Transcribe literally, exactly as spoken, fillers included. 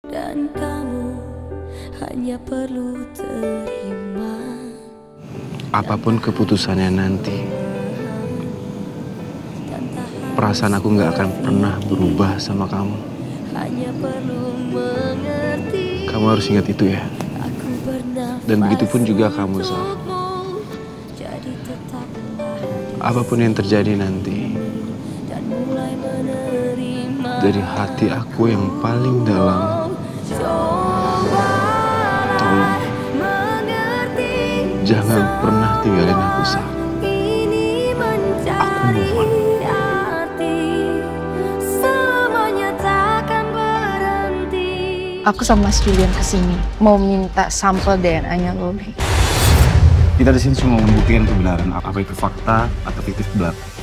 Dan kamu hanya perlu terima. Apapun keputusannya nanti, perasaan aku nggak akan pernah berubah sama kamu. Hanya perlu mengerti. Kamu harus ingat itu ya. Dan begitupun juga kamu, Sal. Apapun yang terjadi nanti, dari hati aku yang paling dalam, tolong jangan pernah tinggalin aku, Sal. Aku mohon. Aku sama Mas Julian kesini mau minta sampel D N A-nya Loli. Kita di sini cuma membuktikan kebenaran apa itu fakta atau fiktif belaka.